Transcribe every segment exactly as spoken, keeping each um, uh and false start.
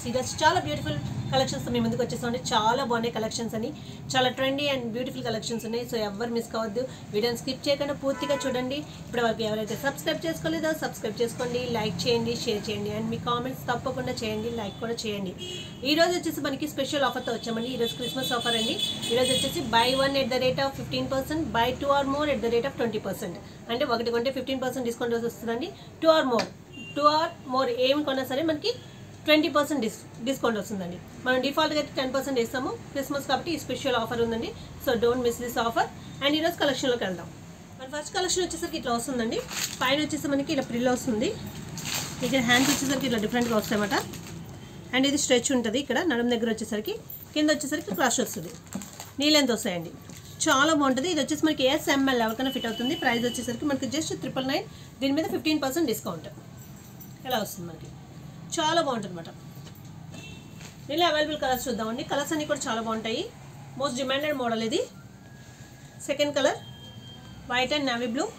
Serious చాలా beautiful collections మీ ముందుకు వచ్చేసామండి. చాలా బాగున్నాయి కలెక్షన్స్ అని, చాలా ట్రెండీ అండ్ బ్యూటిఫుల్ కలెక్షన్స్ ఉన్నాయి. సో ఎవరు మిస్ కావద్దు, వీడియోని స్కిప్ చేయకుండా పూర్తిగా చూడండి. ఇప్పటి వరకు ఎవరైతే సబ్స్క్రైబ్ చేసుకోలేదో సబ్స్క్రైబ్ చేసుకోండి, లైక్ చేయండి, షేర్ చేయండి అండ్ మీ కామెంట్స్ తప్పకుండా చేయండి, లైక్ కూడా చేయండి. ఈ రోజు వచ్చేసి మనకి స్పెషల్ ఆఫర్తో వచ్చామండి. ఈరోజు క్రిస్మస్ ఆఫర్ అండి. ఈరోజు వచ్చేసి buy one at the rate of fifteen percent, buy two or more at the rate of twenty percent. అంటే ఒకటి కొంటే ఫిఫ్టీన్ పర్సెంట్ డిస్కౌంట్ వస్తుందండి. Two or more two or more ఏమి కొన్నా సరే మనకి ట్వంటీ పర్సెంట్ డిస్ డిస్కౌంట్ వస్తుందండి. మనం డిఫాల్ట్గా అయితే టెన్ పర్సెంట్ ఇస్తాము. క్రిస్మస్ కాబట్టి ఈ స్పెషల్ ఆఫర్ ఉందండి. So don't miss this offer. And ఈరోజు కలెక్షన్లోకి వెళ్దాం. మన ఫస్ట్ కలెక్షన్ వచ్చేసరికి ఇట్లా వస్తుందండి. పైన వచ్చేసి మనకి ఇలా ప్రిల్ వస్తుంది. ఇక్కడ హ్యాండ్స్ వచ్చేసరికి ఇట్లా డిఫరెంట్గా వస్తాయన్నమాట. అండ్ ఇది స్ట్రెచ్ ఉంటుంది. ఇక్కడ నడుము దగ్గర వచ్చేసరికి, కింద వచ్చేసరికి క్రష్ వస్తుంది. నీ లెంత్ వస్తాయండి. చాలా బాగుంటుంది. ఇది వచ్చేసి మనకి ఎస్ఎంఎల్ ఎవరికైనా ఫిట్ అవుతుంది. ప్రైస్ వచ్చేసరికి మనకి జస్ట్ ట్రిపుల్ నైన్. దీని మీద ఫిఫ్టీన్ పర్సెంట్ డిస్కౌంట్ ఎలా వస్తుంది మనకి. చాలా బాగుంటుంది అనమాట. దీనిలో అవైలబుల్ కలర్స్ చూద్దామండి. కలర్స్ అన్నీ కూడా చాలా బాగుంటాయి. మోస్ట్ డిమాండెడ్ మోడల్ ఇది. Second colour white and navy blue.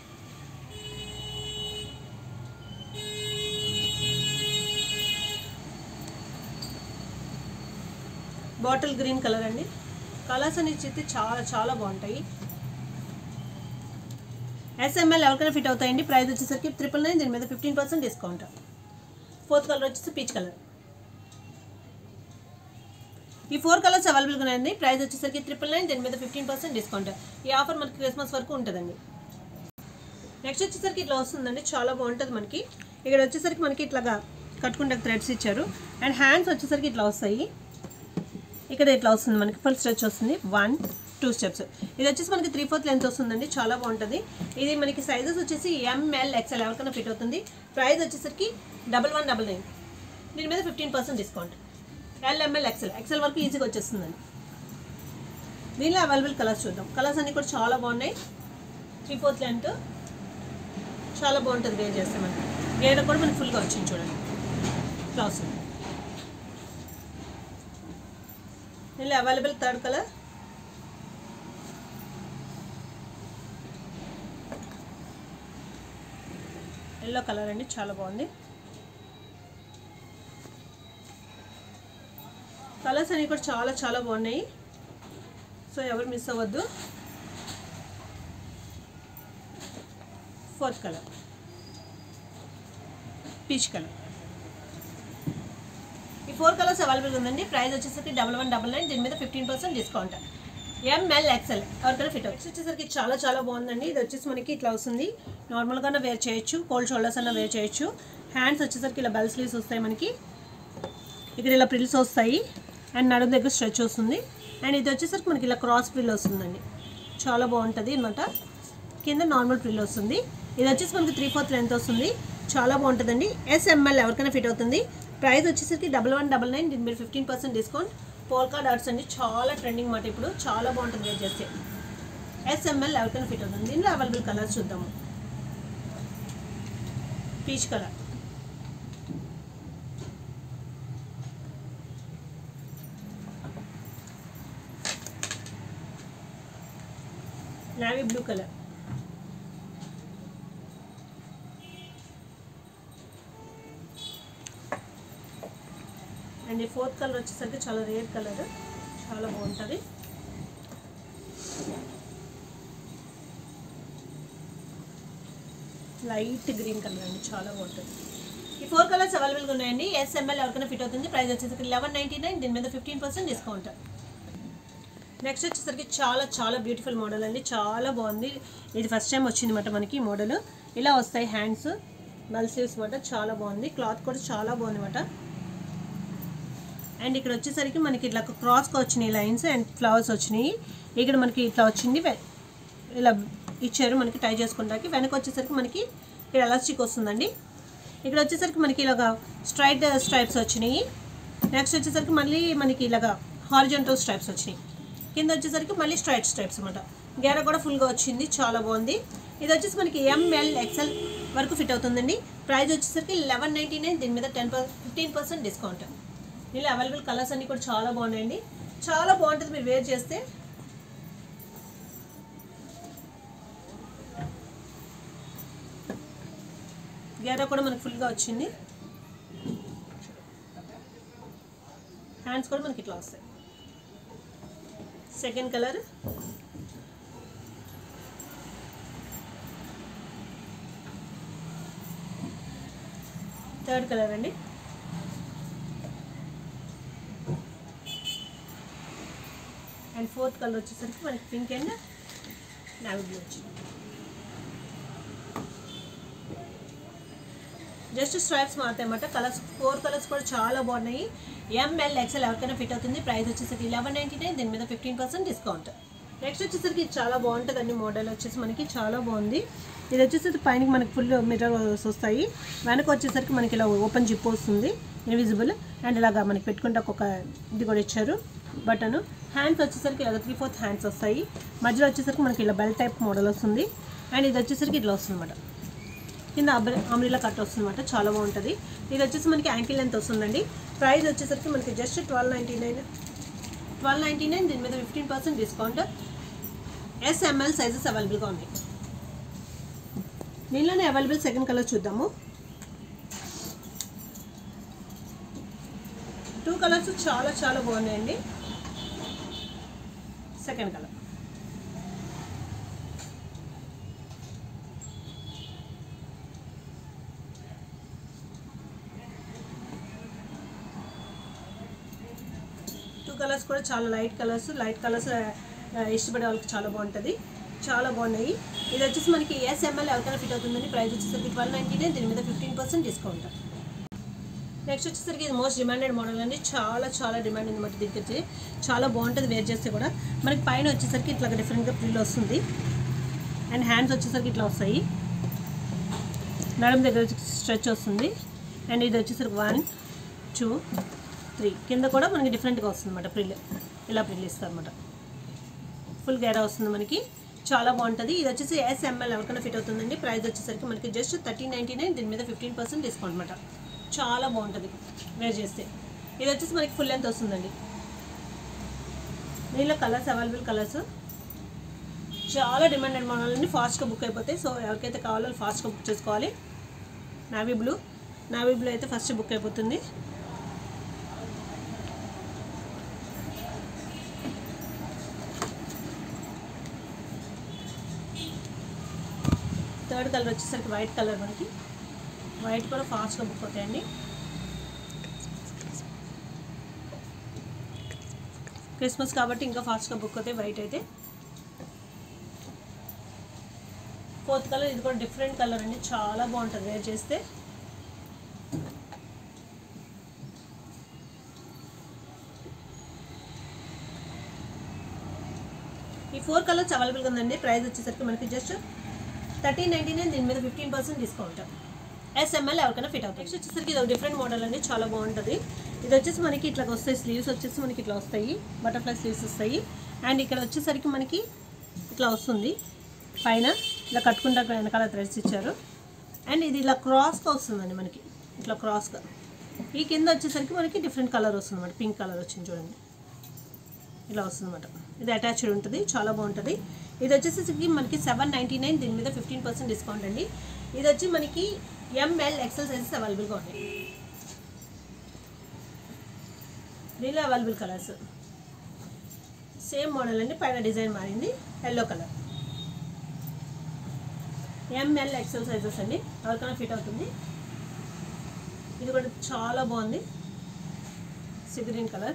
Bottle green colour అండి. కలర్స్ అన్ని అయితే చాలా చాలా బాగుంటాయి. ఎస్ఎంఎల్ ఎవరికైనా ఫిట్ అవుతాయండి. ప్రైస్ వచ్చేసరికి ట్రిపుల్ నైన్. దీని మీద fifteen percent discount. Fourth colour వచ్చేసి పీచ్ కలర్. ఈ ఫోర్ కలర్స్ అవైలబుల్గా ఉన్నాయండి. ప్రైస్ వచ్చేసరికి ట్రిపుల్ నైన్. దీని మీద ఫిఫ్టీన్ పర్సెంట్ డిస్కౌంట్. ఈ ఆఫర్ మనకి క్రిస్మస్ వరకు ఉంటుందండి. నెక్స్ట్ వచ్చేసరికి ఇట్లా వస్తుందండి. చాలా బాగుంటుంది మనకి. ఇక్కడ వచ్చేసరికి మనకి ఇట్లాగా కట్టుకుంటే థ్రెడ్స్ ఇచ్చారు. అండ్ హ్యాండ్స్ వచ్చేసరికి ఇట్లా వస్తాయి. ఇక్కడ ఇట్లా వస్తుంది మనకి ఫుల్ స్ట్రెచ్ వస్తుంది. One two steps. ఇది వచ్చేసి మనకి త్రీ ఫోర్త్ లెంత్ వస్తుందండి. చాలా బాగుంటుంది. ఇది మనకి సైజెస్ వచ్చేసి ఎంఎల్ ఎక్స్ఎల్ ఎవరికైనా ఫిట్ అవుతుంది. ప్రైస్ వచ్చేసరికి డబల్ వన్ డబల్ నైన్. దీని మీద fifteen percent discount. L M L XL XL వరకు ఈజీగా వచ్చేస్తుందండి. దీనిలో అవైలబుల్ కలర్స్ చూద్దాం. కలర్స్ అన్నీ కూడా చాలా బాగున్నాయి. త్రీ ఫోర్త్ లెంత్ చాలా బాగుంటుంది వేర్ చేస్తే మనకి. వేరే కూడా మనకి ఫుల్గా వచ్చింది చూడండి. ఇట్లా వస్తుంది. దీనిలో available third colour yellow colour అండి. చాలా బాగుంది. కలర్స్ అన్నీ కూడా చాలా చాలా బాగున్నాయి. సో ఎవరు మిస్ అవ్వద్దు. Fourth colour peach colour. ఈ ఫోర్ కలర్స్ అవైలబుల్ ఉందండి. ప్రైస్ వచ్చేసరికి డబల్ వన్ డబల్ నైన్. దీని మీద fifteen percent discount. M L XL ఎవరికైనా ఫిట్ అవుతుంది. వచ్చేసరికి చాలా చాలా బాగుందండి. ఇది వచ్చేసి మనకి ఇట్లా వస్తుంది. నార్మల్గానే వేర్ చేయొచ్చు, కోల్డ్ షోల్డర్స్ అన్న వేర్ చేయొచ్చు. హ్యాండ్స్ వచ్చేసరికి ఇలా బెల్ స్లీవ్స్ వస్తాయి మనకి. ఇక్కడ ఇలా ప్రిల్స్ వస్తాయి. అండ్ నడుము దగ్గర స్ట్రెచ్ వస్తుంది. అండ్ ఇది వచ్చేసరికి మనకి ఇలా క్రాస్ ప్రిల్ వస్తుందండి. చాలా బాగుంటుంది అనమాట. కింద నార్మల్ ప్రిల్ వస్తుంది. ఇది వచ్చేసి మనకి త్రీ ఫోర్త్ లెంత్ వస్తుంది. చాలా బాగుంటుందండి. ఎస్ఎంఎల్ ఎవరికైనా ఫిట్ అవుతుంది. ప్రైస్ వచ్చేసరికి డబల్ వన్ డబల్ నైన్. దీని మీద fifteen percent discount. Polka dots అండి. చాలా ట్రెండింగ్ మాట ఇప్పుడు. చాలా బాగుంటుంది వేర్ చేస్తే. ఎస్ఎంఎల్ ఎవరికైనా ఫిట్ అవుతుంది. దీనిలో అవైలబుల్ కలర్స్ చూద్దాము. Peach colour, navy blue colour, and ఈ ఫోర్త్ కలర్ వచ్చేసరికి చాలా రేర్ కలర్. చాలా బాగుంటుంది. లైట్ గ్రీన్ కలర్ అండి. చాలా బాగుంటుంది. ఈ ఫోర్ కలర్స్ అవైలబుల్గా ఉన్నాయండి. ఎస్ఎంఎల్ ఎవరికైనా ఫిట్ అవుతుంది. ప్రైస్ వచ్చేసరికి లెవెన్ నైంటీ నైన్. దీని మీద ఫిఫ్టీన్ పర్సెంట్ డిస్కౌంట్. నెక్స్ట్ వచ్చేసరికి చాలా చాలా బ్యూటిఫుల్ మోడల్ అండి. చాలా బాగుంది. ఇది ఫస్ట్ టైం వచ్చింది మాట మనకి ఈ మోడల్. ఇలా వస్తాయి హ్యాండ్స్, బల్ స్లీవ్స్ మాట. చాలా బాగుంది. క్లాత్ కూడా చాలా బాగుంది మాట. అండ్ ఇక్కడ వచ్చేసరికి మనకి ఇట్లా క్రాస్గా వచ్చినాయి లైన్స్ అండ్ ఫ్లవర్స్ వచ్చినాయి. ఇక్కడ మనకి ఇట్లా వచ్చింది. ఇలా ఇచ్చారు మనకి టై చేసుకుంటాకి. వెనక వచ్చేసరికి మనకి ఇక్కడ ఎలాస్టిక్ వస్తుందండి. ఇక్కడ వచ్చేసరికి మనకి ఇలాగా స్ట్రైట్ స్ట్రైప్స్ వచ్చినాయి. నెక్స్ట్ వచ్చేసరికి మళ్ళీ మనకి ఇలాగా హారిజాంటల్ స్ట్రైప్స్ వచ్చినాయి. కింద వచ్చేసరికి మళ్ళీ స్ట్రైట్ స్ట్రైప్స్ అనమాట. గేర కూడా ఫుల్గా వచ్చింది. చాలా బాగుంది. ఇది వచ్చేసి మనకి ఎంఎల్ ఎక్స్ఎల్ వరకు ఫిట్ అవుతుందండి. ప్రైస్ వచ్చేసరికి లెవెన్ నైంటీ నైన్. దీని మీద ten per fifteen percent discount. ఇలా అవైలబుల్ కలర్స్ అన్నీ కూడా చాలా బాగున్నాయండి. చాలా బాగుంటుంది మీరు వేర్ చేస్తే. గేర కూడా మనకు ఫుల్గా వచ్చింది. హ్యాండ్స్ కూడా మనకి ఇట్లా వస్తాయి. సెకండ్ కలర్, థర్డ్ కలర్ అండి, అండ్ ఫోర్త్ కలర్ వచ్చేసరికి మనకి పింక్ అండ్ నావీ బ్లూ వచ్చింది. జస్ట్ స్ట్రైప్స్ మారుతాయి అన్నమాట. కలర్స్ ఫోర్ కలర్స్ కూడా చాలా బాగున్నాయి. ఎంఎల్ ఎక్స్ఎల్ ఎవరికైనా ఫిట్ అవుతుంది. ప్రైస్ వచ్చేసరికి లెవెన్ నైంటీ నైన్, దీని మీద ఫిఫ్టీన్ పర్సెంట్ డిస్కౌంట్. నెక్స్ట్ వచ్చేసరికి చాలా బాగుంటుంది అండి. మోడల్ వచ్చేసి మనకి చాలా బాగుంది. ఇది వచ్చేసరికి పైన మనకి ఫుల్ మిర్రర్స్ వస్తాయి. వెనక వచ్చేసరికి మనకి ఇలా ఓపెన్ జిప్ వస్తుంది, ఇన్విజిబుల్. అండ్ ఇలాగా మనకి పెట్టుకుంటే ఒక ఇది కూడా ఇచ్చారు బటన్. హ్యాండ్స్ వచ్చేసరికి ఇలా త్రీ ఫోర్త్ హ్యాండ్స్ వస్తాయి. మధ్యలో వచ్చేసరికి మనకి ఇలా బెల్ట్ టైప్ మోడల్ వస్తుంది. అండ్ ఇది వచ్చేసరికి ఇట్లా వస్తుంది అన్నమాట. కింద అమ్రిలా కట్ వస్తుంది అనమాట. చాలా బాగుంటుంది. ఇది వచ్చేసి మనకి యాంకిల్ లెంత్ వస్తుందండి. ప్రైస్ వచ్చేసరికి మనకి just twelve ninety nine twelve ninety nine దీని మీద fifteen percent discount. S M L sizes అవైలబుల్గా ఉన్నాయి. దీనిలోనే అవైలబుల్ సెకండ్ కలర్ చూద్దాము. టూ కలర్స్ చాలా చాలా బాగున్నాయండి. సెకండ్ కలర్, టూ కలర్స్ కూడా చాలా లైట్ కలర్స్. లైట్ కలర్స్ ఇష్టపడే వాళ్ళకి చాలా బాగుంటుంది. చాలా బాగున్నాయి. ఇది వచ్చేసి మనకి ఎస్ఎంఎల్ ఎవరికైనా ఫిట్ అవుతుందని. ప్రైస్ వచ్చేసరికి ట్వెల్వ్ నైంటీ నైన్, దీని మీద ఫిఫ్టీన్ పర్సెంట్ డిస్కౌంట్. నెక్స్ట్ వచ్చేసరికి ఇది మోస్ట్ డిమాండెడ్ మోడల్ అండి. చాలా చాలా డిమాండ్ ఉంది అన్నమాట. దీనికి వచ్చి చాలా బాగుంటుంది వేర్ చేస్తే కూడా. మనకి పైన వచ్చేసరికి ఇట్లా డిఫరెంట్గా ప్రిల్ వస్తుంది. అండ్ హ్యాండ్స్ వచ్చేసరికి ఇట్లా వస్తాయి. నడుము దగ్గర స్ట్రెచ్ వస్తుంది. అండ్ ఇది వచ్చేసరికి వన్ టూ త్రీ కింద కూడా మనకి డిఫరెంట్గా వస్తుంది అన్నమాట. ప్రిల్ ఇలా ప్రిల్ ఇస్తారు అన్నమాట. ఫుల్ గేరా వస్తుంది మనకి. చాలా బాగుంటుంది. ఇది వచ్చేసి ఎస్ఎంఎల్ ఎవరికైనా ఫిట్ అవుతుందండి. ప్రైస్ వచ్చేసరికి మనకి జస్ట్ థర్టీన్ నైంటీ నైన్, దీని మీద ఫిఫ్టీన్ పర్సెంట్ డిస్కౌంట్ అనమాట. చాలా బాగుంటుంది వేర్ చేస్తే. ఇది వచ్చేసి మనకి ఫుల్ లెంత్ వస్తుందండి. దీనిలో కలర్స్ అవైలబుల్ కలర్స్. చాలా డిమాండెడ్ మోడల్ అండి. ఫాస్ట్గా బుక్ అయిపోతాయి. సో ఎవరికైతే కావాలో ఫాస్ట్గా బుక్ చేసుకోవాలి. నావీ బ్లూ నావీ బ్లూ అయితే ఫస్ట్ బుక్ అయిపోతుంది. థర్డ్ కలర్ వచ్చేసరికి వైట్ కలర్. మనకి వైట్ కూడా ఫాస్ట్గా బుక్ అవుతాయండి. క్రిస్మస్ కాబట్టి ఇంకా ఫాస్ట్గా బుక్ అవుతాయి వైట్ అయితే. ఫోర్త్ కలర్, ఇది కూడా డిఫరెంట్ కలర్ అండి. చాలా బాగుంటుంది వేర్ చేస్తే. ఈ ఫోర్ కలర్స్ అవైలబుల్గా ఉందండి. ప్రైస్ వచ్చేసరికి మనకి జస్ట్ థర్టీన్ నైంటీ నైన్, దీని మీద ఫిఫ్టీన్ పర్సెంట్ డిస్కౌంట్. ఎస్ఎంఎల్ ఎవరికైనా ఫిట్ అవుతుంది. నెక్స్ట్ వచ్చేసరికి ఇది డిఫరెంట్ మోడల్ అండి. చాలా బాగుంటుంది. ఇది వచ్చేసి మనకి ఇట్లా వస్తాయి. స్లీవ్స్ వచ్చేసి మనకి ఇట్లా వస్తాయి. బటర్ఫ్లై స్లీవ్స్ వస్తాయి. అండ్ ఇక్కడ వచ్చేసరికి మనకి ఇట్లా వస్తుంది. పైన ఇలా కట్టుకుంటే అక్కడ వెనకాల థ్రెడ్స్ ఇచ్చారు. అండ్ ఇది ఇలా క్రాస్గా వస్తుందండి మనకి. ఇట్లా క్రాస్గా. ఈ కింద వచ్చేసరికి మనకి డిఫరెంట్ కలర్ వస్తుంది అన్నమాట. పింక్ కలర్ వచ్చింది చూడండి. ఇలా వస్తుంది అన్నమాట. ఇది అటాచ్డ్ ఉంటుంది. చాలా బాగుంటుంది. ఇది వచ్చేసి మనకి సెవెన్ నైంటీ నైన్, దీని మీద ఫిఫ్టీన్ పర్సెంట్ డిస్కౌంట్ అండి. ఇది వచ్చి మనకి ఎంఎల్ ఎక్స్ఎల్ సైజెస్ అవైలబుల్గా ఉన్నాయి. దీనిలో అవైలబుల్ కలర్స్ సేమ్ మోడల్ అండి. పైన డిజైన్ మారింది. Yellow colour. M L X L sizes అండి. ఎవరికైనా ఫిట్ అవుతుంది. ఇది కూడా చాలా బాగుంది. Sea green colour.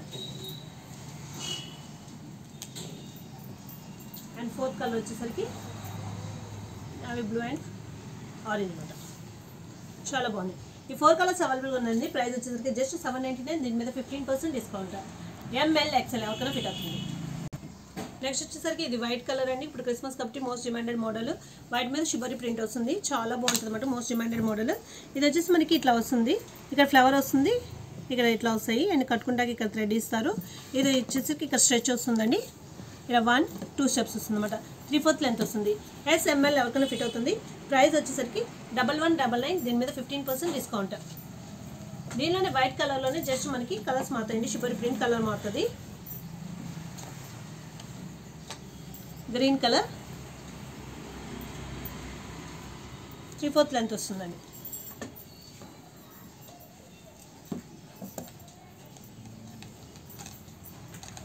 And fourth colour వచ్చేసరికి అవి బ్లూ అండ్ ఆరెంజ్ అనమాట. చాలా బాగుంది. ఈ ఫోర్ కలర్స్ అవైలబుల్గా ఉందండి. ప్రైస్ వచ్చేసరికి జస్ట్ సెవెన్ నైంటీ నైన్, దీని మీద fifteen percent discount. M L XL ఎవరికైనా ఫిట్ అవుతుంది. నెక్స్ట్ వచ్చేసరికి ఇది వైట్ కలర్ అండి. ఇప్పుడు క్రిస్మస్ కాబట్టి మోస్ట్ డిమాండెడ్ మోడల్. వైట్ మీద షిబరి ప్రింట్ వస్తుంది. చాలా బాగుంటుంది అనమాట. Most demanded model. ఇది వచ్చేసి మనకి ఇట్లా వస్తుంది. ఇక్కడ ఫ్లవర్ వస్తుంది. ఇక్కడ ఇట్లా వస్తాయి. అండ్ కట్టుకుంటాకి ఇక్కడ థ్రెడ్ ఇస్తారు. ఇది వచ్చేసరికి ఇక్కడ స్ట్రెచ్ వస్తుందండి. ఇలా వన్ టూ స్టెప్స్ వస్తుంది అనమాట. త్రీ ఫోర్త్ లెంత్ వస్తుంది. ఎస్ఎంఎల్ ఎవరికైనా ఫిట్ అవుతుంది. ప్రైస్ వచ్చేసరికి డబల్ వన్ డబల్ నైన్, దీని మీద ఫిఫ్టీన్ పర్సెంట్ డిస్కౌంట్. దీనిలోనే వైట్ కలర్లోనే జస్ట్ మనకి కలర్స్ మారుతాయండి. షిబరి ప్రింట్ కలర్ మారుతుంది. Green colour, three fourth length వస్తుందండి.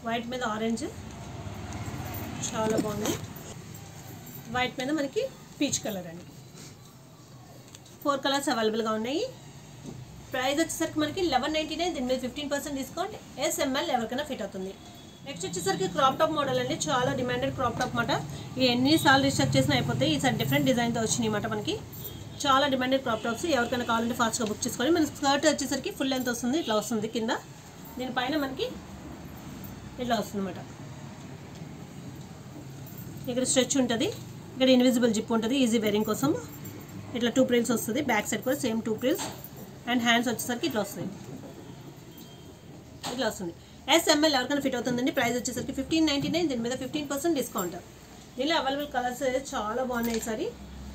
వైట్ మీద ఆరెంజ్ చాలా బాగుంది. వైట్ మీద మనకి పీచ్ కలర్ అండి. ఫోర్ కలర్స్ అవైలబుల్గా ఉన్నాయి. ప్రైస్ వచ్చేసరికి మనకి లెవెన్ నైంటీ నైన్ దీని మీద ఫిఫ్టీన్ పర్సెంట్ డిస్కౌంట్. ఎస్ఎంఎల్ ఎవరికైనా ఫిట్ అవుతుంది. నెక్స్ట్ వచ్చేసరికి క్రాప్ టాప్ మోడల్ అండి. చాలా డిమాండెడ్ క్రాప్ టాప్ మాట. ఈ ఎన్నిసార్లు రీస్టాక్ చేసినా అయిపోతాయి. ఈసారి డిఫరెంట్ డిజైన్తో వచ్చినాయి అన్నమాట మనకి. చాలా డిమాండెడ్ క్రాప్ టాప్స్. ఎవరికైనా కావాలంటే ఫాస్ట్గా బుక్ చేసుకోవాలి. మన స్కర్ట్ వచ్చేసరికి ఫుల్ లెంత్ వస్తుంది. ఇట్లా వస్తుంది కింద. దీనిపైన మనకి ఇట్లా వస్తుంది అన్నమాట. ఇక్కడ స్ట్రెచ్ ఉంటుంది. ఇక్కడ ఇన్విజిబుల్ జిప్ ఉంటుంది ఈజీ వేరింగ్ కోసం. ఇట్లా టూ ప్రిల్స్ వస్తుంది. బ్యాక్ సైడ్ కూడా same two frills. And hands వచ్చేసరికి ఇట్లా వస్తుంది. ఇట్లా వస్తుంది. ఎస్ఎంఎల్ ఎవరికైనా ఫిట్ అవుతుందండి. ప్రైస్ వచ్చేసరికి ఫిఫ్టీన్ నైంటీ నైన్ దీని మీద ఫిఫ్టీన్ పర్సెంట్ డిస్కౌంట్. దీనిలో అవైలబుల్ కలర్స్ చాలా బాగున్నాయి. ఈసారి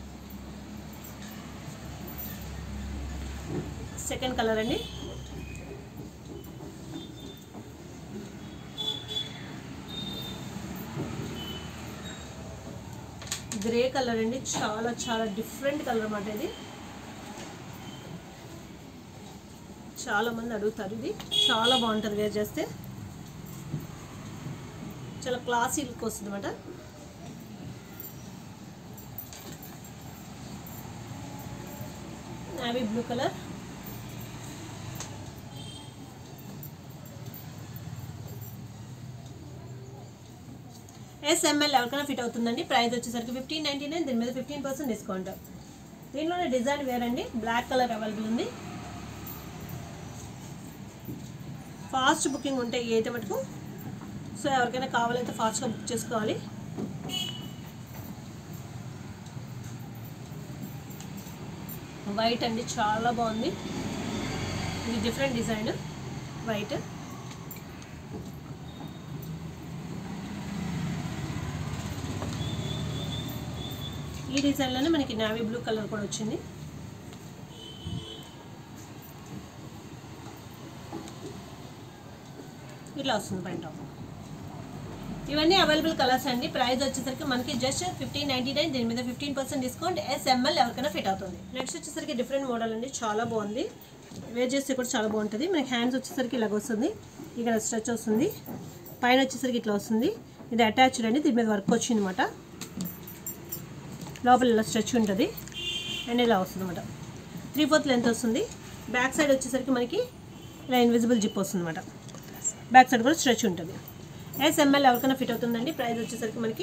సెకండ్ కలర్ అండి. గ్రే కలర్ అండి. చాలా చాలా డిఫరెంట్ కలర్ అన్నమాట ఇది. చాలా మంది అడుగుతారు. ఇది చాలా బాగుంటుంది వేర్ చేస్తే. చాలా క్లాసీ లుక్ వస్తుంది అన్నమాట. Navy blue colour. ఎస్ఎంఎల్ ఎవరికైనా ఫిట్ అవుతుందండి. ప్రైస్ వచ్చేసరికి ఫిఫ్టీన్ నైంటీ నైన్ దీని మీద ఫిఫ్టీన్ పర్సెంట్ డిస్కౌంట్. దీనిలోనే డిజైన్ వేరండి. బ్లాక్ కలర్ అవైలబుల్ ఉంది. ఫాస్ట్ బుకింగ్ ఉంటాయి ఈ అయితే మటుకు. సో ఎవరికైనా కావాలంటే ఫాస్ట్గా బుక్ చేసుకోవాలి. వైట్ అండి. చాలా బాగుంది. ఇది డిఫరెంట్ డిజైన్ వైట్. ఈ డిజైన్లోనే మనకి నేవీ బ్లూ కలర్ కూడా వచ్చింది. ఇట్లా వస్తుంది పైన టాప్. ఇవన్నీ అవైలబుల్ కలర్స్ అండి. ప్రైస్ వచ్చేసరికి మనకి జస్ట్ ఫిఫ్టీన్ నైంటీ నైన్ దీని మీద ఫిఫ్టీన్ పర్సెంట్ డిస్కౌంట్. ఎస్ఎంఎల్ ఎవరికైనా ఫిట్ అవుతుంది. నెక్స్ట్ వచ్చేసరికి డిఫరెంట్ మోడల్ అండి. చాలా బాగుంది. వేర్ చేస్తే కూడా చాలా బాగుంటుంది. మనకి హ్యాండ్స్ వచ్చేసరికి ఇలాగ వస్తుంది. ఇక్కడ స్ట్రెచ్ వస్తుంది. పైన వచ్చేసరికి ఇట్లా వస్తుంది. ఇది అటాచ్డ్ అండి. దీని మీద వర్క్ వచ్చింది అనమాట. లోపల ఇలా స్ట్రెచ్ ఉంటుంది అండ్ ఇలా వస్తుంది అనమాట. త్రీ ఫోర్త్ లెంత్ వస్తుంది. బ్యాక్ సైడ్ వచ్చేసరికి మనకి ఇలా ఇన్విజిబుల్ జిప్ వస్తుంది అనమాట. బ్యాక్ సైడ్ కూడా స్ట్రెచ్ ఉంటుంది. ఎస్ఎంఎల్ ఎవరికైనా ఫిట్ అవుతుందండి. ప్రైస్ వచ్చేసరికి మనకి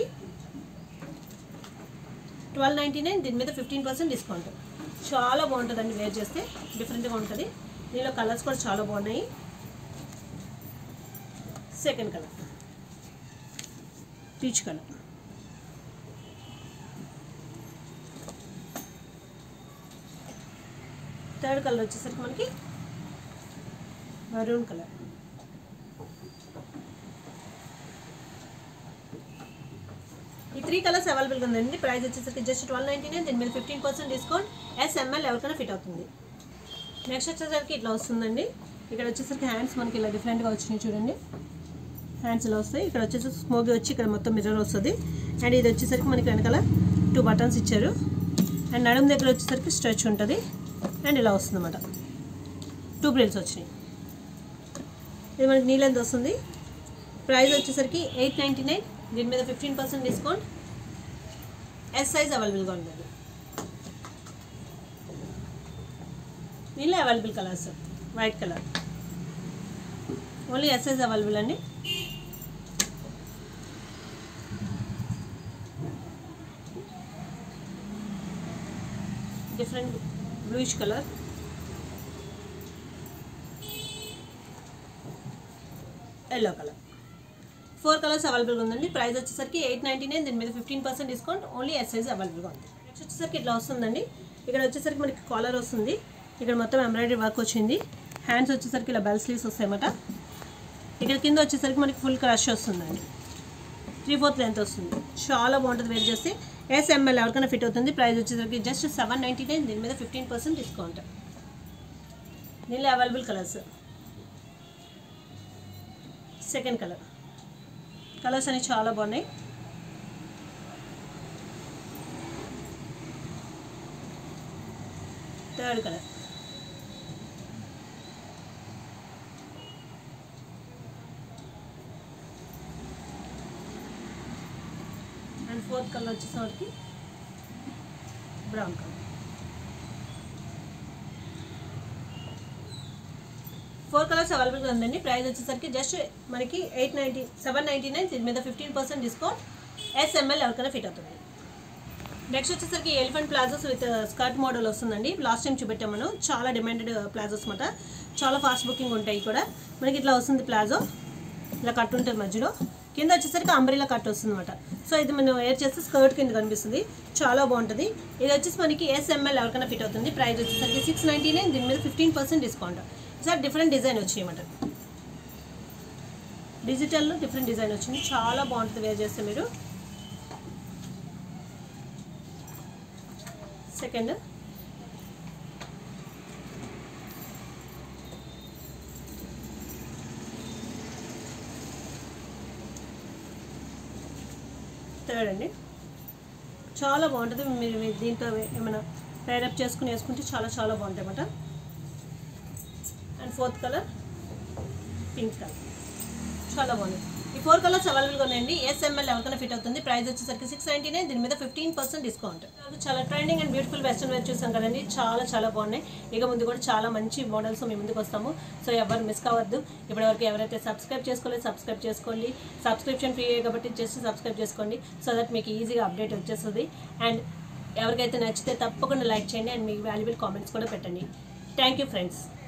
ట్వెల్వ్ నైంటీ నైన్ దీని మీద ఫిఫ్టీన్ పర్సెంట్ డిస్కౌంట్. చాలా బాగుంటుందండి వేర్ చేస్తే. డిఫరెంట్గా ఉంటుంది. దీనిలో కలర్స్ కూడా చాలా బాగున్నాయి. Second colour peach colour. Third colour వచ్చేసరికి మనకి మరూన్ కలర్. ఈ త్రీ కలర్స్ అవైలబుల్గా ఉందండి. ప్రైస్ వచ్చేసరికి జస్ట్ ట్వెల్వ్ నైంటీ నైన్ దీని మీద ఫిఫ్టీన్ పర్సెంట్ డిస్కౌంట్. ఎస్ఎంఎల్ ఎవరికైనా ఫిట్ అవుతుంది. నెక్స్ట్ వచ్చేసరికి ఇట్లా వస్తుందండి. ఇక్కడ వచ్చేసరికి హ్యాండ్స్ మనకి ఇలా డిఫరెంట్గా వచ్చినాయి చూడండి. హ్యాండ్స్ ఇలా వస్తాయి. ఇక్కడ వచ్చేసి స్మోగీ వచ్చి ఇక్కడ మొత్తం మిర్రర్ వస్తుంది. అండ్ ఇది వచ్చేసరికి మనకి వెనకాల టూ బటన్స్ ఇచ్చారు. అండ్ నడుము దగ్గర వచ్చేసరికి స్ట్రెచ్ ఉంటుంది. అండ్ ఇలా వస్తుంది అన్నమాట. టూ ప్రిల్స్ వచ్చినాయి. ఇది మనకి నీ లెంత్ వస్తుంది. ప్రైస్ వచ్చేసరికి ఎయిట్ నైంటీ నైన్ దీని మీద fifteen percent discount. S size అవైలబుల్గా ఉందండి. దీనిలో available colours white colour. Only S size available అండి. Different bluish colour. Yellow colour. Four colours అవైలబుల్గా ఉందండి. ప్రైస్ వచ్చేసరికి ఎయిట్ నైంటీ నైన్ దీని మీద fifteen percent discount. Only S size అవైలబుల్గా ఉంది. నెక్స్ట్ వచ్చేసరికి ఇట్లా వస్తుందండి. ఇక్కడ వచ్చేసరికి మనకి కాలర్ వస్తుంది. ఇక్కడ మొత్తం ఎంబ్రాయిడరీ వర్క్ వచ్చింది. హ్యాండ్స్ వచ్చేసరికి ఇలా బెల్ స్లీవ్స్ వస్తాయన్నమాట. ఇక్కడ కింద వచ్చేసరికి మనకి ఫుల్ క్రష్ వస్తుందండి. త్రీ ఫోర్త్ లెంత్ వస్తుంది. చాలా బాగుంటుంది వేర్ చేస్తే. ఎస్ఎంఎల్ ఎవరికైనా ఫిట్ అవుతుంది. ప్రైస్ వచ్చేసరికి జస్ట్ సెవెన్ నైంటీ నైన్ దీని మీద ఫిఫ్టీన్ పర్సెంట్ డిస్కౌంట్. దీనిలో available colours. Second colour. Colours అనేవి చాలా బాగున్నాయి. Third colour. ఫోర్త్ కలర్ వచ్చేసరికి బ్రౌన్ కలర్. ఫోర్ కలర్స్ అవైలబుల్గా ఉందండి. ప్రైస్ వచ్చేసరికి జస్ట్ మనకి eight ninety seven ninety nine దీని మీద ఫిఫ్టీన్ పర్సెంట్ డిస్కౌంట్. ఎస్ఎంఎల్ ఎవరికైనా ఫిట్ అవుతుంది. నెక్స్ట్ వచ్చేసరికి elephant palazzos with skirt model వస్తుందండి. లాస్ట్ టైం చూపెట్టాం మనం, చాలా డిమాండెడ్ ప్లాజోస్ అనమాట. చాలా ఫాస్ట్ బుకింగ్ ఉంటాయి కూడా. మనకి ఇట్లా వస్తుంది ప్లాజో, ఇలా కట్ ఉంటుంది మధ్యలో, కింద వచ్చేసరికి అంబ్రెలా కట్ వస్తుంది అనమాట. సో ఇది మనం వేర్ చేస్తే స్కర్ట్ కింద కనిపిస్తుంది, చాలా బాగుంటుంది. ఇది వచ్చేసి మనకి ఎస్ఎంఎల్ ఎవరికైనా ఫిట్ అవుతుంది. ప్రైస్ వచ్చేసరికి సిక్స్ నైంటీ నైన్ దీని మీద fifteen percent discount. Sir different design వచ్చాయన్నమాట, డిజిటల్లో డిఫరెంట్ డిజైన్ వచ్చింది, చాలా బాగుంటుంది వేర్ చేస్తే మీరు. సెకండ్ థర్డ్ అండి, చాలా బాగుంటుంది. మీరు దీంతో ఏమైనా పేరప్ చేసుకుని వేసుకుంటే చాలా చాలా బాగుంటాయి అన్నమాట. And fourth colour pink colour, చాలా బాగుంది. ఈ ఫోర్ కలర్స్ అవైలబుల్గా ఉన్నాయండి. ఎస్ఎంఎల్ ఎవరికైనా ఫిట్ అవుతుంది. ప్రైస్ వచ్చేసరికి సిక్స్ నైంటీ నైన్ దీని మీద ఫిఫ్టీన్ పర్సెంట్ డిస్కౌంట్. చాలా trending and beautiful western wear చూసాం కదండి, చాలా చాలా బాగున్నాయి. ఇక ముందు కూడా చాలా మంచి మోడల్స్ మీ ముందుకు వస్తాము. సో ఎవరు మిస్ కావద్దు. ఇప్పటివరకు ఎవరైతే సబ్స్క్రైబ్ చేసుకోలేదు సబ్స్క్రైబ్ చేసుకోండి. సబ్స్క్రిప్షన్ ఫ్రీ కాబట్టి జస్ట్ సబ్స్క్రైబ్ చేసుకోండి, సో దట్ మీకు ఈజీగా అప్డేట్ వచ్చేస్తుంది. అండ్ ఎవరికైతే నచ్చితే తప్పకుండా లైక్ చేయండి అండ్ మీ వాల్యుబుల్ కామెంట్స్ కూడా పెట్టండి. Thank you friends.